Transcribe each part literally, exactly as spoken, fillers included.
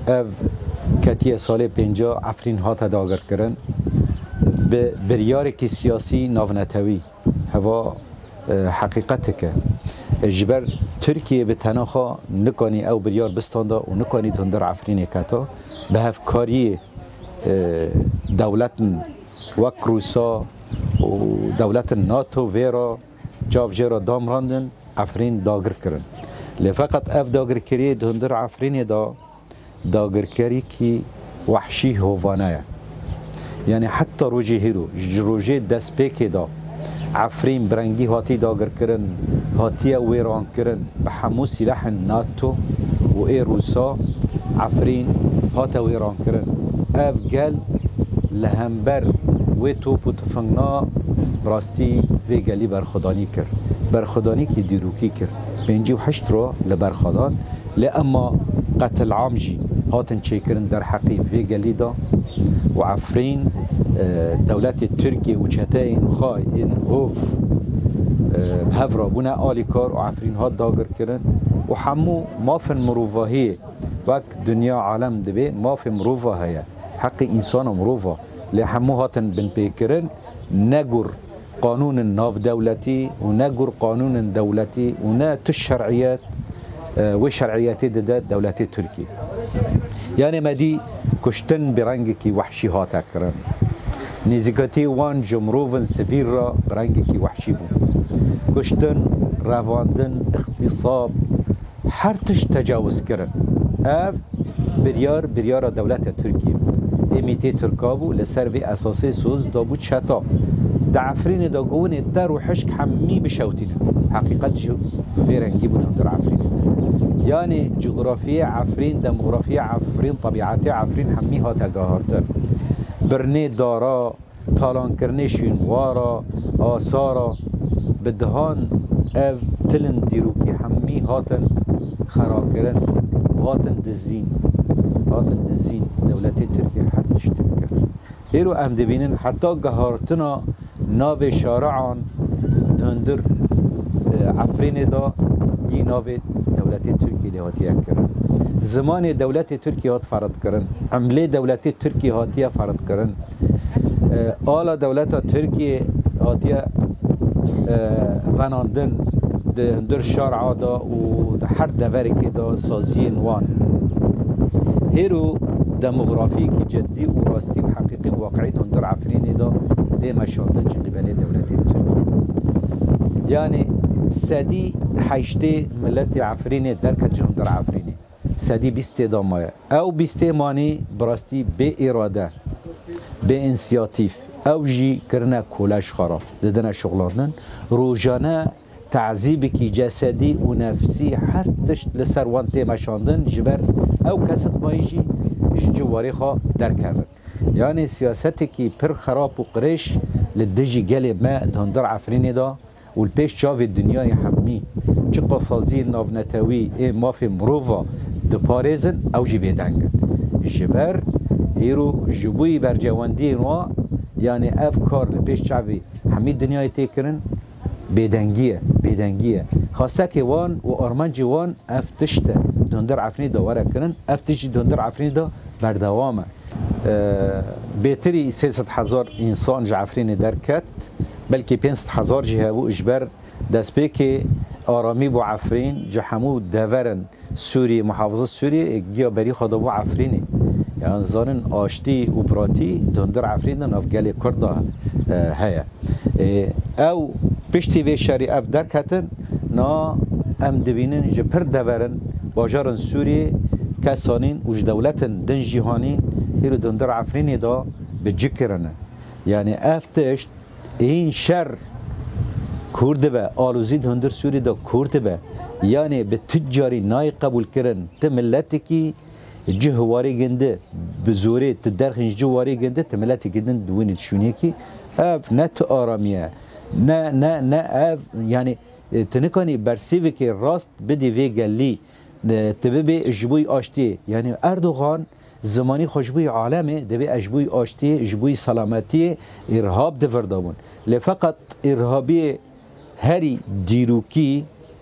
اف کتی سال پنجا عفرین هات داگر کرن به بریار کی سیاسی ناونتوی هوا حقیقت که جبر ترکیه به تناخا نکنی او بریار بستاندا و نکنی تندر عفرین کتا به هفکاری دولت وک روسا و دولت ناتو ویرا جاوجرا دامراندن عفرین داگر کرن لفقط اف داگر کری تندر عفرین دا داگر کری کی وحشی هوانه یعنی حتی روجی هیرو روجی دست پیکی دا عفرین برنگی هاتی داگر کرن هاتی ویران کرن به همو سلاح ناتو و ای روسا عفرین هاتا ویران کرن اف گل لهمبر و توپ و تفنگنا براستی وی گلی برخدانی کرد برخدانی کی دیروکی کرد پنجی و هشت رو لبرخدان لأما قتل عامجی هاتن چیکرن در حقی وی گلی دا و عفرین دولت ترکیه و چتاین خواه این هوف بهفرا بونه آلی کار و عفرین ها داگر کرن و همو مافن مروفاهی وک دنیا عالم دبی مافن مروفاهی حق انسان مروفا لحمو هاتن بن پیکرن نگر قانون ناف دولتی و نگر قانون دولتی و نه تشرعیات و شرعیاتی داد دولت ترکیه یعنی مدی کشتن برنگی کی وحشی هاتا کرن نزیکاتی وان جمروفن سفیر را برنگی کی وحشی بود کشتن رواندن اغتصاب هر تش تجاوز کرن اف بریار بریار دولت ترکیه امیتی ترکابو لسر وی اساسی سوز دابود شتا دعفرین دا گونه در و حشک همی بشوتینه حقیقت جو فیرنگی بودن در عفرین یعنی جغرافی عفرین دموغرافی عفرین طبیعت عفرین همی ها تگاهارتر برنه دارا تالان کرنه شینوارا آثارا بدهان اف تلن دیروکی همی هاتن خراب کرن هاتن دزین هاتن دزین دولت ترکیه هر تشتر کرد ایرو ام دبینن حتی گهارتنا ناو شارعان تندر عفرین دا دی ناو دولت ترکیه لهاتیه کرن زمان دولت ترکیه هات فرد کرن عمله دولت ترکیه هاتیه فرد کرن آلا دولت ترکیه هاتیه فناندن در شارع دا و هر دورکی دا سازی نوان هیرو دموغرافی کی جدی و راستی و حقیقی و واقعی در عفرین دا دی مشاهدن قبل دولت ترکیه یعنی سدی حشته ملت عفرین درکت جان در عفرینه سدی بیست دامایه او بیست مانی براستی به اراده به انسیاتیف او جی کرنه کولش خراب ددنه شغلانن روزانه تعذیب کی جسدی و نفسی هر تشت لسر وانتی مشاندن جبر او کست مایجی جواری خواه درکرن یعنی سیاستی کی پر خراب و قریش لدجی گل ما دهندر عفرینه دا و الپیش جاوی دنیای حمی چه قصازی ناونتوی ای مافی مروفا دو پاريزن او جي بيدانگن جبر هيرو جبوي برجواندي نوا يعني افكار لبيش شعبي حميد دنياي تيكرن بيدانگيه بيدانگيه خاصه که وان و ارمنجي وان افتشته دندر عفرين دا ورا كرن افتشي دندر عفرين دا بردوامه اه بيتري سيست هزار انسان جعفرين دركت بلكي بينست هزار جهابو اجبر دست بيكي آرامی با عفرین جحمو دورن سوری محافظه سوری گیا بری خدابو عفرینی یعنی زانن آشتی و براتی دندر عفرین دن افگل کرده هیا او پشتی به شری اف درک هتن نا ام دبینن جپر دورن باجارن سوری کسانین وج دولتن دن جهانی هیرو دندر عفرینی دا به جکرنه یعنی افتشت این شر کرده به آلوزی دندر سوری دا کرده به یعنی به تجاری نای قبول کردن ته ملتی کی جهواری گنده به زوری ته درخنج جهواری گنده ته ملتی گندن دوینی شونی کی اف نه تو آرامیه نه نه نه اف یعنی تنکانی برسیوی که راست بدی وی گلی تبی جبوی آشتی یعنی اردوغان زمانی خوشبوی عالمه دبی اجبوی آشتی جبوی سلامتی ارهاب دفردابون لفقط ارهابی هری دیروکی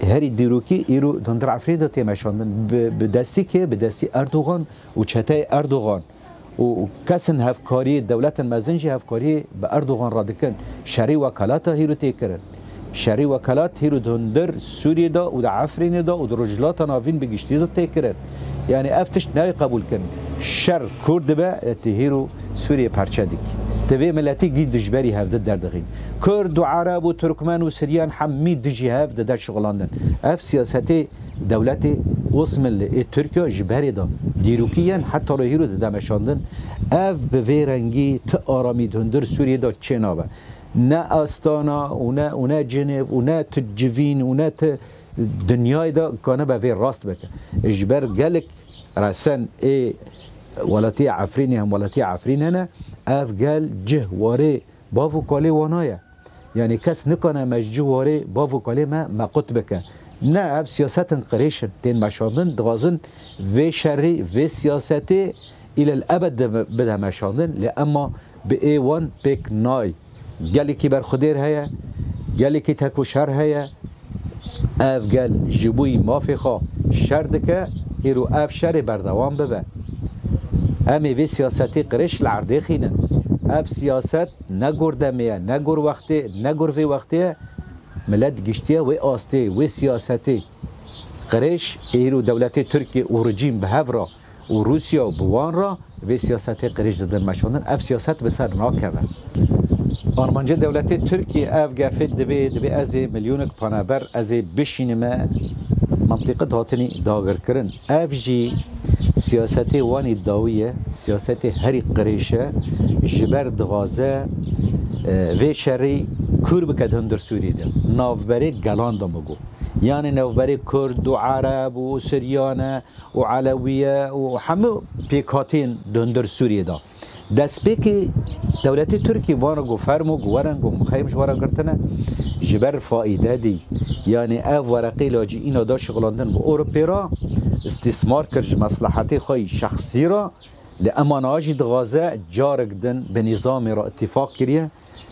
هری دیروکی ایرو دندر عفری دا تیمشاندن به دستی که به دستی اردوغان و چته اردوغان و کسن هفکاری دولت مزنجی هفکاری به اردوغان را دکن شری وکالات هیرو تیکرن شری وکالات هیرو دندر سوریه دا و دا عفرین دا و دا رجلات ناوین بگشتی دا تیکرن یعنی افتش نای قبول کن شر کرد با هیرو سوریه پرچه دیک توی ملتی گی دجبری هفته در دقیق کرد و عرب و ترکمن و سریان همی دجی هفته در شغلاندن اف سیاست دولت وصمل ترکیه جبری دا دیروکیان حتی رو هیرو دمشاندن اف به ویرنگی تا آرامی دندر سوریه دا چه نابه نه آستانا و نه و نه جنب و نه تجوین و نه ت دنیای دا کانه به ویر راست بکن اجبر گلک رسن ای ولتی عفرینی هم ولتی عفرین هنه اف گل جه واره با وکاله وانایه یعنی کس نکنه مججو واره با وکاله ما مقت بکن نه اف سیاست قریشن تین مشاندن دغازن و شری و سیاستی الى الابد بده مشاندن لأما به ایوان بک نای گلی که بر خودیر هیا گلی که تکو شر هیا اف گل جبوی مافخا شرد که ایرو اف شر بردوام ببه امی وی سیاستی قرش لعرده خینن اف سیاست نگور دمیه نگور وقتی نگور وی وقتی ملت گشتیه و آسته و سیاستی قرش ایرو دولت ترکیه و رژیم به هفرا و روسیا و بوان را و سیاستی قرش دادن مشاندن اف سیاست بسر ناکه آرمانجه دولت ترکیه اف گفت دبی دبی از میلیون پانابر از بشینمه منطقه داتنی داگر کرن اف جی سیاست وانی داویه سیاست هری قریشه جبر دغازه و شری کور بکدن در سوریه ده نوبری گلان دمگو یعنی نوبری کرد و عرب و سریانه و علویه و همه پیکاتین دندر سوریه ده دست پیکی دولت ترکی وارا گو فرمو گو ورنگو مخیمش وارا گرتنه جبر فایده دی یعنی او ورقی لاجی اینا دا شغلاندن و اوروپی را استثمار کرد مصلحتی خوی شخصی را لأمان آجی دغازه جارک دن به نظام را اتفاق کریه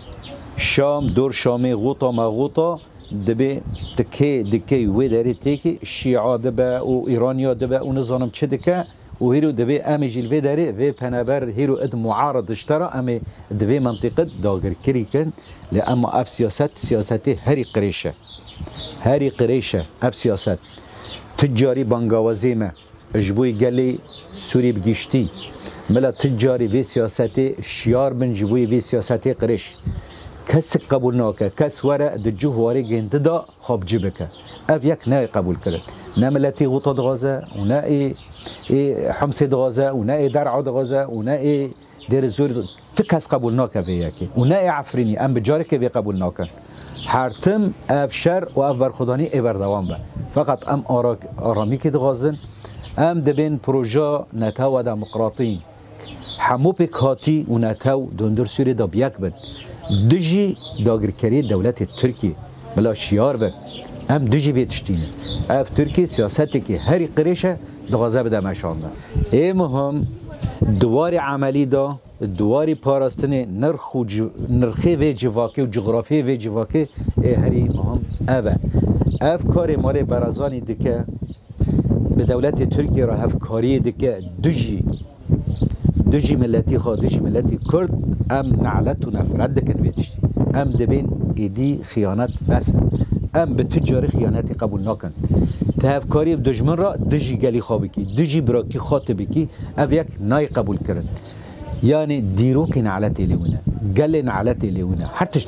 شام دور شامی غوطا ما غوطا دبی تکی دکی وی داری تکی شیعه دبه و ایرانیا دبه و نظام چه دکه و هیرو دبی امی جلوه داره و پنابر هیرو اد معارض اشترا امی دبی منطقه داگر کری کن لأما اف سیاست سیاست هری قریشه هری قریشه اف سیاست تجاری بانگاوازی ما اجبوی گلی سوری بگیشتی ملا تجاری وی سیاستی شیار بن جبوی وی سیاستی قریش کس قبول ناکه کس وره دجوه واره گنده دا خواب جبکه اف یک نه قبول کرد نه ملتی غوطا دغازه و نه ای, ای حمس دغازه و نه ای درع دغازه و نه ای دیر زور تکس قبول ناکه وی یکی و نه ای عفرینی ام بجاره که وی قبول ناکه حرتم اف شر و اف برخودانی ای بردوام به فقط ام آرامی که دغازن ام دبین پروژه نتو و دموقراطی همو بکاتی و نتو دندر سوری دا بیک بند دجی داگرکری دولت ترکیه بلا شیار به ام دجی بیتشتینه اف ترکیه سیاستی که هری قریشه دغازه بده مشانده ای مهم دوار عملی دا دواری پاراستن نرخ و ج... نرخی و جواکی و جغرافی و جواکی ای هری مهم اوه اف کاری مال برازانی دکه به دولت ترکیه را هف کاری دکه دجی دجی ملتی خواه دجی ملتی کرد ام نعلت و نفرت دکن بیتشتی ام دبین ایدی خیانت بس ام به تجاری خیانتی قبول نکن تهفکاری دجمن را دجی گلی خواه بکی دجی براکی خاطبی کی او یک نای قبول کرن یعنی دیروک نعلتی لیونه گل نعلتی لیونه حتی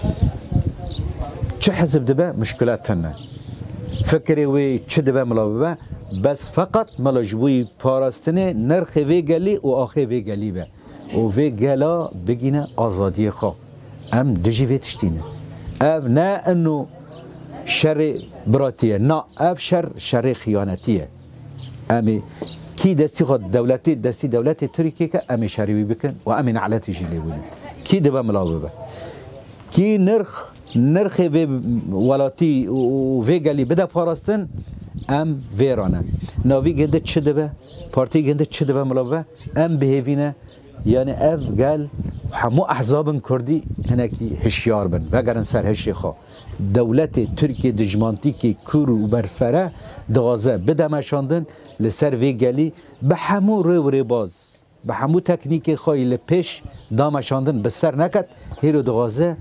چه حزب دبه مشکلات تنه فکری وی چه دبه ملابه بس فقط ملاجبوی پاراستنه نرخ وی گلی و آخه وی گلی به و وی گلا بگینه آزادی خواه ام دجی وی تشتینه اف نه انو شر براتیه نه اف شر شر خیانتیه امی کی دستی خود دولتی دستی دولت ترکیه که امی شریوی بکن و امی نعلتی جلی بودن کی دبه ملابه کی نرخ نرخ وی ولاتی و وی گلی بده پاراستن ام ویرانه ناوی گنده چه دبه پارتی گنده چه دبه ملابه ام بهیوینه یعنی اف گل همو احزاب کردی هنکی هشیار بن وگرن سر هشی خوا دولت ترکیه دجمانتیکی کور و برفره دوازه بدمشاندن لسر وی گلی به همو رو ری باز به همو تکنیک خواهی لپیش دامشاندن بسر نکد هیرو دوازه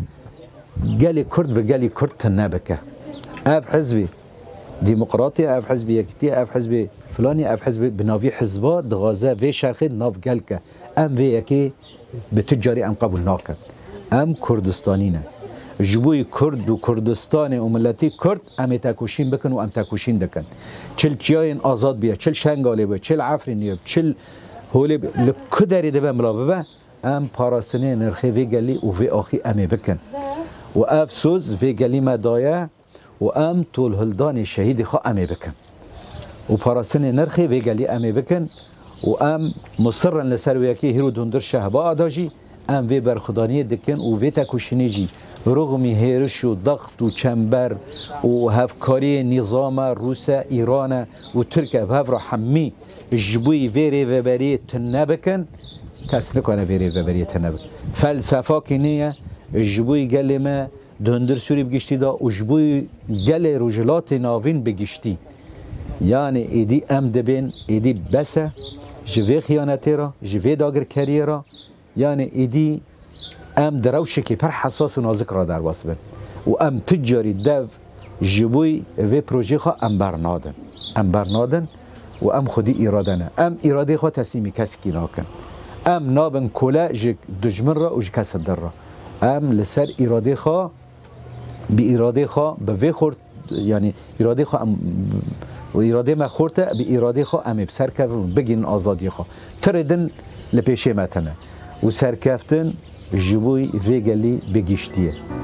گلی کرد به گلی کرد تنه بکه اف حزبی ديمقراطي اف حزب يكتي اف حزب فلاني اف حزب بنافي حزبا دغازه في شرخ ناف جلكه ام في يكي بتجاري ام قبول ناكن ام كردستانينه جبوي كرد و كردستان و ملتي كرد ام تاكوشين بكن و ام تاكوشين دكن چل چياين آزاد بيا چل شنگالي بيا چل عفريني چل هولي لكدري دبا ملاببا ام پاراستني نرخي في گلي و في آخي ام بكن و اف سوز في گلي مدايا و ام طول هلدان شهید خوا امی بکن و پاراستن نرخی و گلی امی بکن و ام مصرن لسر ویاکی هیرو دوندر شهبا آداجی ام وی برخدانی دکن و وی تکوشنی جی رغمی هیرش و ضغط و چنبر و هفکاری نظام روس ایران و ترکیه و هفرا حمی جبوی ویری و بری تنبکن کس نکنه ویری و بری تنبکن فلسفه کنیه جبوی گلی ما دهندر سوری بگشتی دا اجبوی گل رجلات ناوین بگشتی یعنی ایدی ام دبین ایدی بسه جوی خیانتی را جوی داگر کری را یعنی ایدی ام دروشکی پر حساس و نازک را در باس بین و ام تجاری دو جبوی وی پروژه خواه ام برنادن ام برنادن و ام خودی ایرادنه ام ایراده خواه تسلیمی کسی کی ناکن ام نابن کوله جک دجمن را و جک کس در را ام لسر ایراده خواه بی اراده خواه به وی خورد یعنی اراده خواه و اراده ما خورده بی اراده خواه امی بسر کفتن بگین آزادی خواه تردن لپیشه متنه و سرکفتن جبوی وی گلی بگیشتیه